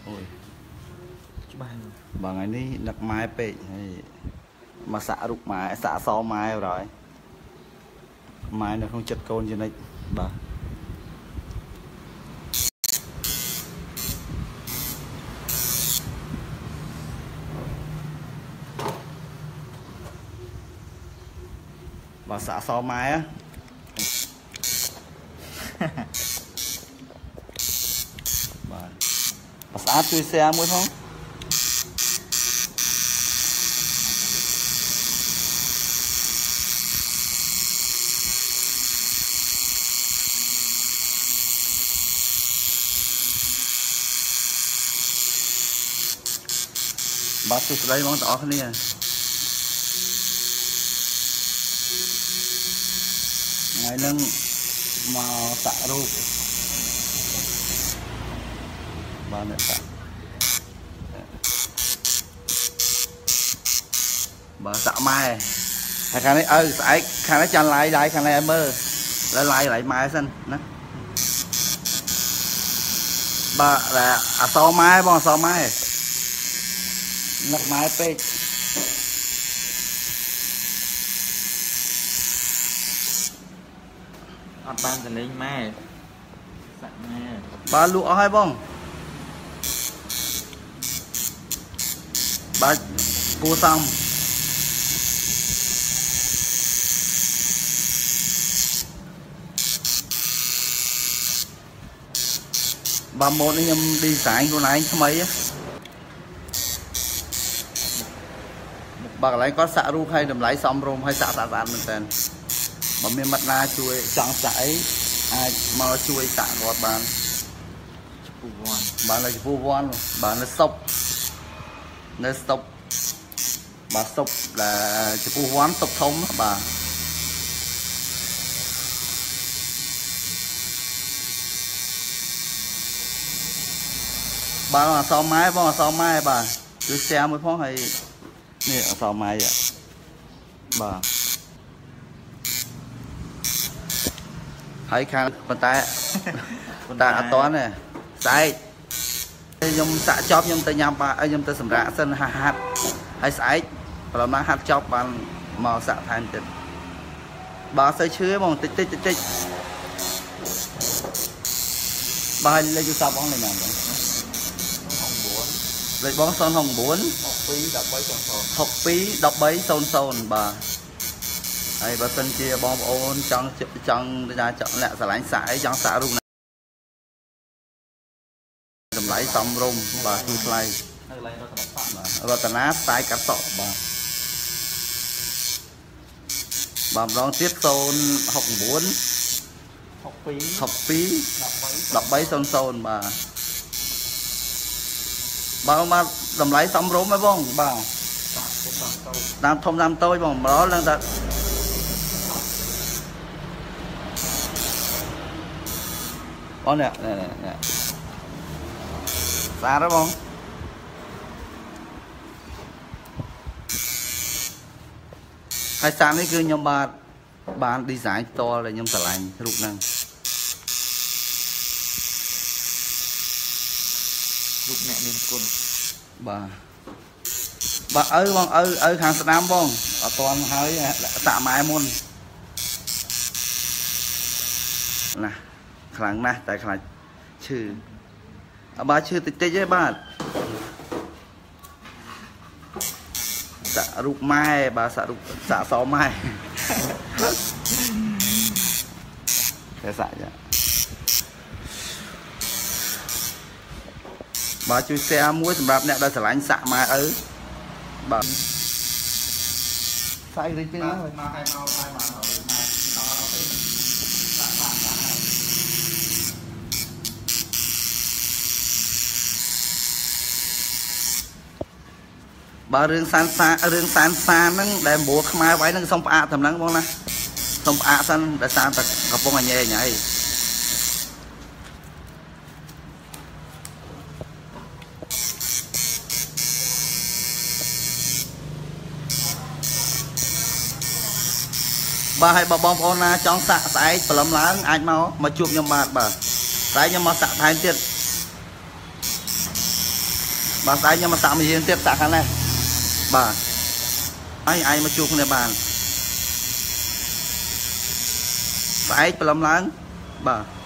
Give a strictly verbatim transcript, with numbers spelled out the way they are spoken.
ôi bằng ngày ní đặt mai pe mà xạ rục mai xạ so mai rồi mai nó không chật côn như này bà bà xạ so mai á bà bà xạ chui xe mới không bà tụt đây mong tỏ cái này ngày nâng màu tạ rô bà này tạ bà tạ mai hay khả này ơi phải khả này chăn lại đây khả này em ơi lại lại lại mai xanh nè bà là à so mai bao so mai nắp mai pe ăn ban từ lên mai bà lụa hay bông bà cô xong bà một anh em đi sáng của này anh mấy á bà lấy có xạ ru hay đầm lấy xong rồi hay xạ xạ xạ mình tên mà miền mặt na chui chẳng sải ai mà chui xạ ngọt bàn bạn là phu von bạn là sốc nó sốc bà sốc là phu von sốc thông bà bà là sao máy bà là sao máy bà cứ xe mới phóng hay nè sao máy vậy bà hãy khăn bàn tay bàn tay ăn toán này sai nhung xạ chóp nhung tay nhầm bà nhung tay sầm rạ sân hạt hạt hay sai và mang hạt chóp bằng màu xạ thành tịt bà sẽ chứa bằng tích tích tích tích bà lên cho sao bóng này nè lấy bóng son hồng bốn học phí đọc bấy son son bà hay bà sân chia bom ôn trong trong ra chọn lại xả lánh xả trong xả rung này tầm lấy xong rung bà chui play rồi tận áp tay cắt sọ bà bà đón tiếp son học bốn học phí đọc bấy son son bà bà mà tầm lấy xong rung mấy bông bà làm thông làm tôi bằng đó lên ta con nè nè nè xa đó không hai sáng ấy cứ nhom ba bạn đi giải to là nhom tả lành rụt năng rụt nhẹ lên côn bà bà ơi bông ơi ơi hàng nam bông ở toàn hơi tạ mái môn nè khẳng nè tại khẳng chữ bà chưa tích tích với bà xạ rụt mai bà xạ rụt xạ xó mai cái xạ chứ bà chui xe muối sầm rạp nè đây sẽ lánh xạ mai ư bà sai đi chứ bà rương san xa rương san xa nâng để bùa mai váy nâng xong ạ thầm nâng bông nè xong ạ sân để san thật gặp bông là nhẹ nhảy bà hay bà bông ôn na trong xạ sải bà lắm lá anh mau mà chụp nhầm bạc bà sải nhầm mà xạ thái tiết bà sai nhưng mà tạm mình tiếp tạ khăn này bà ai ai mà chụp này bà phải lắm lắm bà